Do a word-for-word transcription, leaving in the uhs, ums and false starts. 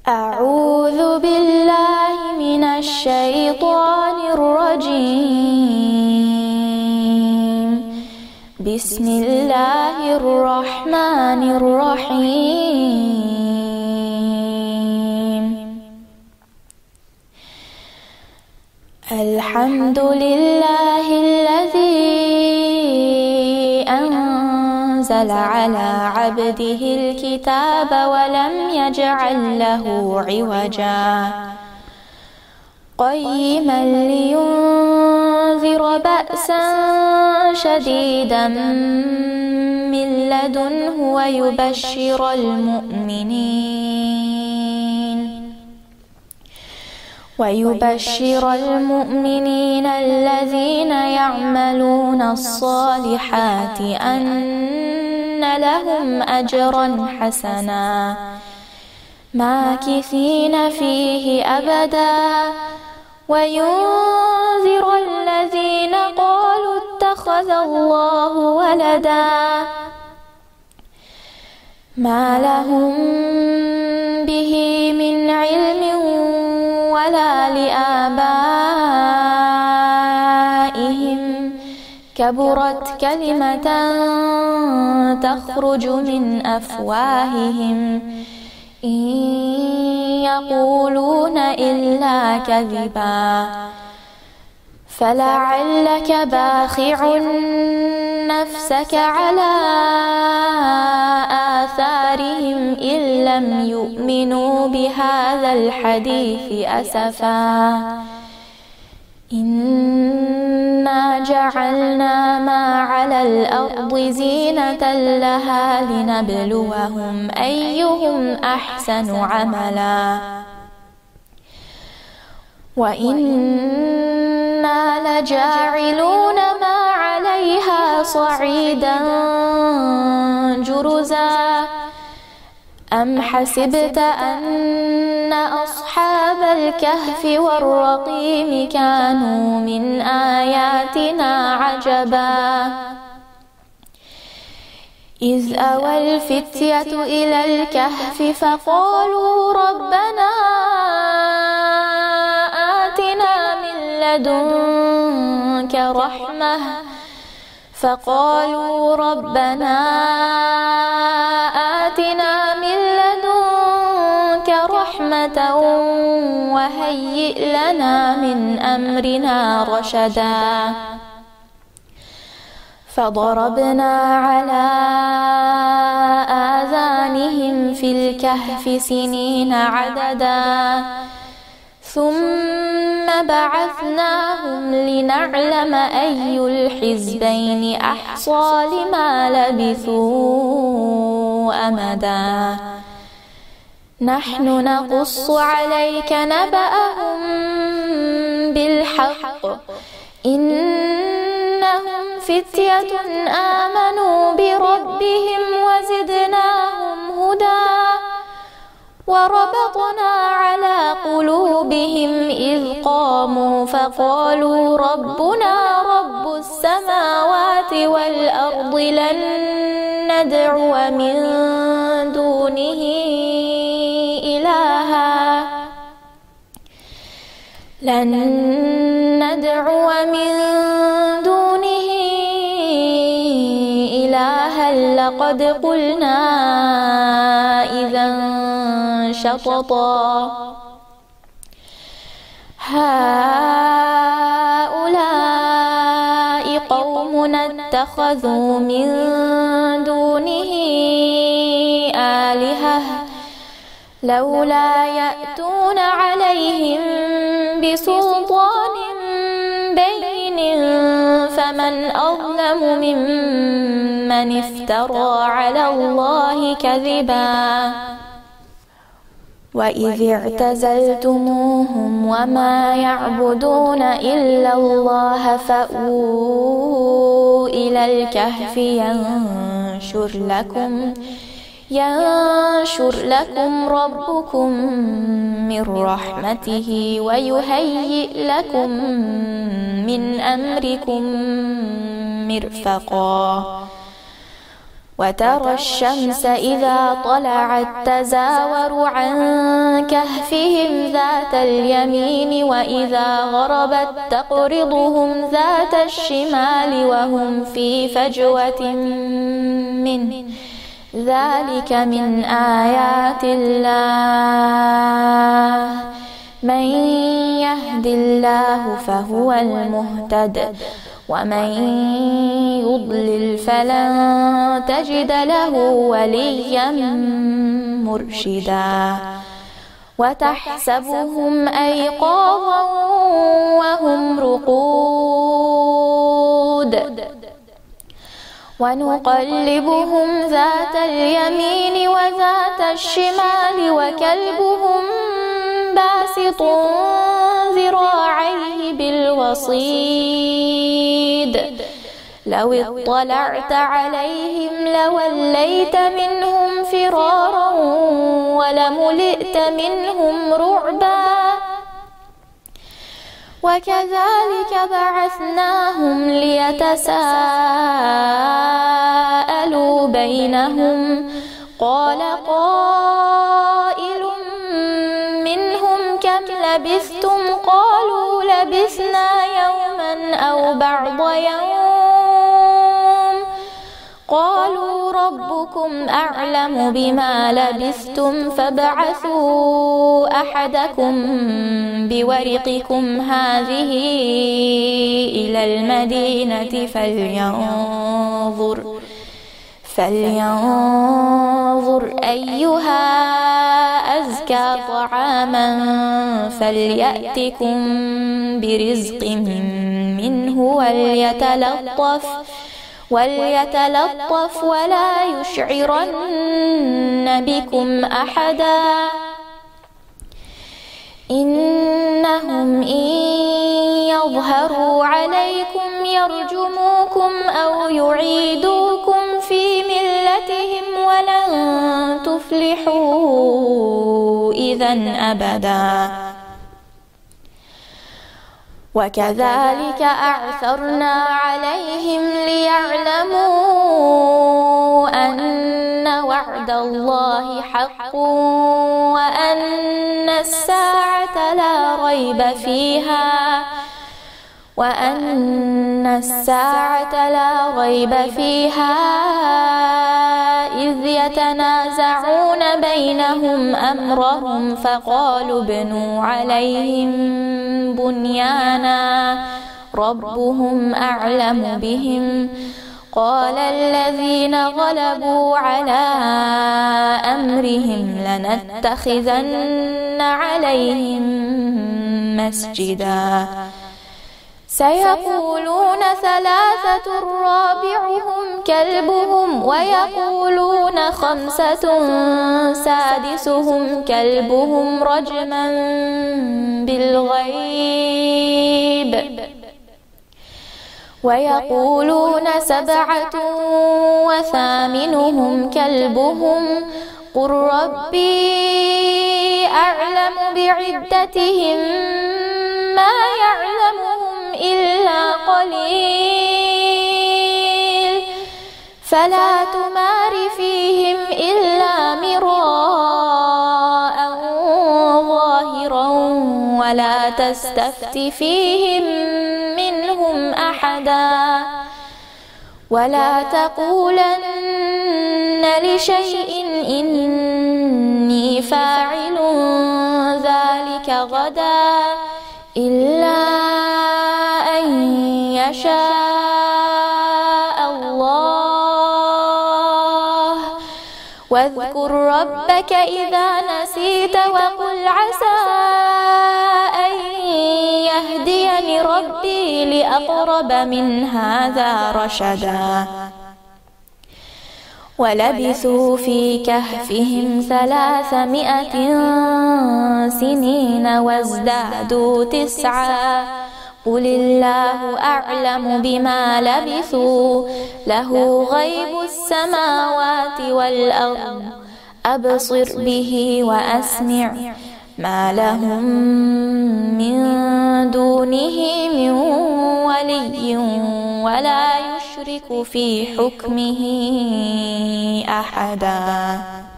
أعوذ بالله من الشيطان الرجيم. بسم الله الرحمن الرحيم. الحمد لله الذي أنزل على عبده الكتاب ولم يجعل له عوجا قيما لينذر بأسا شديدا من لدنه ويبشر المؤمنين ويبشر المؤمنين الذين يعملون الصالحات أن لهم أجرا حسنا ماكثين فيه أبدا وينذر الذين قالوا اتخذ الله ولدا ما لهم به من علم ولا لآبائهم كبرت كلمة تخرج من أفواههم إن يقولون إلا كذبا فلعلك باخع نفسك على آثارهم إن لم يؤمنوا بهذا الحديث أسفا إنا جعلنا ما على الأرض زينة لها لنبلوهم أيهم أحسن عملا وإنا لجاعلون ما عليها صعيدا جرزا أم حسبت أن أصحاب الكهف والرقيم كانوا من آياتنا عجبا إذ أوى الفتية إلى الكهف فقالوا ربنا آتنا من لدنك رحمة فقالوا ربنا آتنا من لدنك رحمة وهيئ لنا من أمرنا رشدا فضربنا على آذانهم في الكهف سنين عددا ثم بعثناهم لنعلم أي الحزبين أحصى لما لبثوا أمدا نحن نقص عليك نبأهم بالحق إنهم فتية آمنوا بربهم وزدناهم هدى وربطنا على قلوبهم إذ قاموا فقالوا ربنا رب السماوات والأرض لن ندعو من دونه إلها لن ندعو من دونه إلها لقد قلنا إذا شططا هؤلاء قومنا اتخذوا من دونه آلهة لولا يأتون عليهم بسلطان بين فمن أظلم ممن افترى على الله كذبا وإذ اعتزلتموهم وما يعبدون إلا الله فأووا إلى الكهف ينشر لكم ينشر لكم ربكم من رحمته ويهيئ لكم من أمركم مرفقا وترى الشمس إذا طلعت تزاور عن كهفهم ذات اليمين وإذا غربت تقرضهم ذات الشمال وهم في فجوة منه ذلك من آيات الله من يهد الله فهو المهتد ومن يضلل فلن تجد له وليا مرشدا وتحسبهم أيقاظا وهم رقود ونقلبهم ذات اليمين وذات الشمال وكلبهم باسط ذراعيه بالوصيد لو اطلعت عليهم لوليت منهم فرارا ولملئت منهم رعبا وكذلك بعثناهم ليتساءلوا بينهم قال قائل منهم كم لبثتم قالوا لبثنا يوما أو بعض يوم قالوا ربكم أعلم بما لبثتم فابعثوا أحدكم بورقكم هذه إلى المدينة فلينظر فلينظر أيها أزكى طعاما فليأتكم برزق منه وليتلطف وليتلطف ولا يشعرن بكم أحدا إنهم إن يظهروا عليكم يرجموكم أو يعيدوكم في ملتهم ولن تفلحوا إذا أبدا وكذلك أعثرنا عليهم ليعلموا أن وعد الله حق وأن الساعة لا ريب فيها وأن الساعة لا ريب فيها إذ يتنازعون بينهم أمرهم فقالوا ابنوا عليهم بنيانا ربهم أعلم بهم قال الذين غلبوا على أمرهم لنتخذن عليهم مسجدا سيقولون ثلاثة رابعهم كلبهم ويقولون خمسة سادسهم كلبهم رجما بالغيب ويقولون سبعة وثامنهم كلبهم قل ربي أعلم بعدتهم ما يعلمهم إلا قليل فلا تمار فيهم إلا مراء ظاهرا ولا تستفت فيهم منهم أحدا ولا تقولن لشيء إني فاعل ذلك غدا إلا أن يشاء الله واذكر ربك إذا نسيت وقل عسى أن يهديني ربي لأقرب من هذا رشدا ولبثوا في كهفهم ثلاثمائة سنين وازدادوا تسعا قل الله أعلم بما لبثوا له غيب السماوات والأرض أبصر به وأسمع ما لهم من دونه من ولي ولا يشرك في حكمه أحدا.